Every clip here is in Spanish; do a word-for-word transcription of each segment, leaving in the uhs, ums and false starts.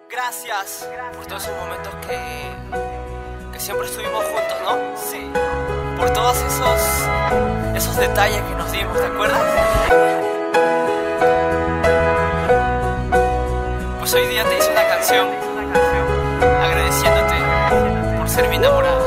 Gracias por todos esos momentos que, que siempre estuvimos juntos, ¿no? Sí. Por todos esos, esos detalles que nos dimos, ¿te acuerdas? Pues hoy día te hice una canción agradeciéndote por ser mi enamorada.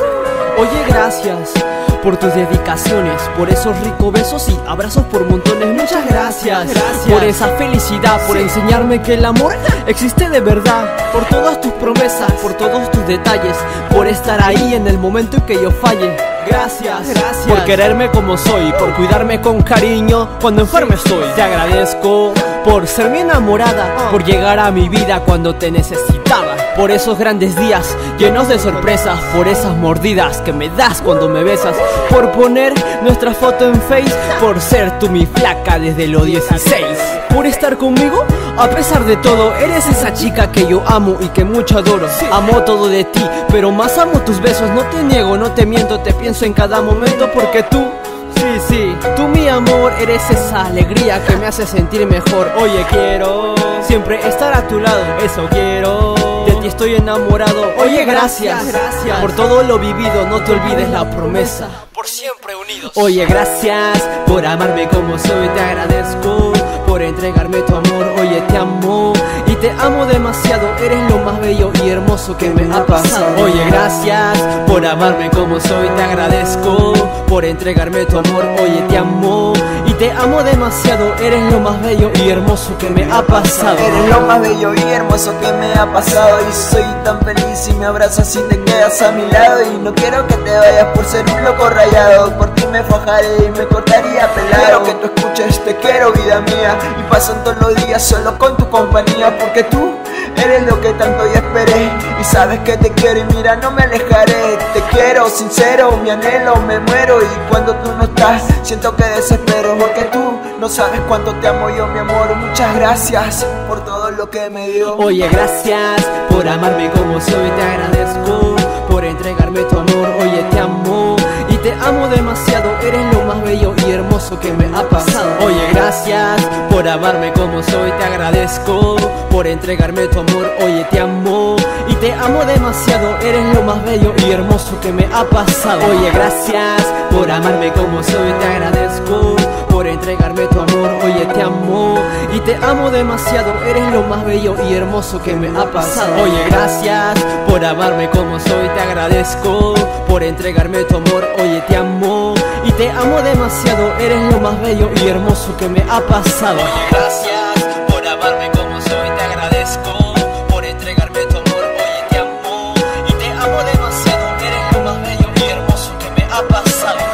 Oye, gracias por tus dedicaciones, por esos ricos besos y abrazos por montones. Muchas gracias, gracias por esa felicidad, por sí. enseñarme que el amor existe de verdad, por todas tus promesas, por todos tus detalles, por estar ahí en el momento en que yo falle. Gracias, gracias por quererme como soy, por cuidarme con cariño cuando enfermo estoy. Te agradezco por ser mi enamorada, por llegar a mi vida cuando te necesitaba, por esos grandes días llenos de sorpresas, por esas mordidas que me das cuando me besas, por poner nuestra foto en Face, por ser tú mi flaca desde los dieciséis, por estar conmigo a pesar de todo. Eres esa chica que yo amo y que mucho adoro. Amo todo de ti, pero más amo tus besos. No te niego, no te miento, te pienso en cada momento porque tú, sí, sí, tú mi amor, eres esa alegría que me hace sentir mejor. Oye, quiero siempre estar a tu lado, eso quiero. De ti estoy enamorado. Oye, gracias, gracias por todo lo vivido, no te olvides la promesa. Por siempre unidos. Oye, gracias por amarme como soy, te agradezco por entregarme tu amor. Oye, te amo y te amo demasiado, eres lo más bello y hermoso que me ha pasado. Oye, gracias por amarme como soy, te agradezco por entregarme tu amor. Oye, te amo y te amo demasiado, eres lo más bello y hermoso que me ha pasado. Eres lo más bello y hermoso que me ha pasado, y soy tan feliz si me abrazas y te quedas a mi lado. Y no quiero que te vayas por ser un loco rayado, por ti me fajaré y me cortaría pelado. Quiero que tú escuches, te quiero vida mía, y pasan todos los días solo con tu compañía, porque tú eres lo que tanto yo esperé, y sabes que te quiero y mira no me alejaré. Te quiero sincero, mi anhelo, me muero, y cuando tú no estás siento que desespero, porque tú no sabes cuánto te amo yo, mi amor. Muchas gracias por todo lo que me dio. Oye, gracias por amarme como soy, te agradezco por entregarme tu amor. Oye, te amo y te amo demasiado, eres lo más bello y hermoso que me ha pasado. Oye, gracias por amarme como soy, te agradezco por entregarme tu amor. Oye, te amo y te amo demasiado, eres lo más bello y hermoso que me ha pasado. Oye, gracias por amarme como soy, te agradezco por entregarme tu amor. Oye, te amo y te amo demasiado, eres lo más bello y hermoso que me ha pasado. Oye, gracias por amarme como soy, te agradezco por entregarme tu amor. Oye, te amo y te amo demasiado, eres lo más bello y hermoso que me ha pasado. Oye, gracias por amarme como soy, te agradezco por entregarme tu amor. Oye, te amo y te amo demasiado, eres lo más bello y hermoso que me ha pasado.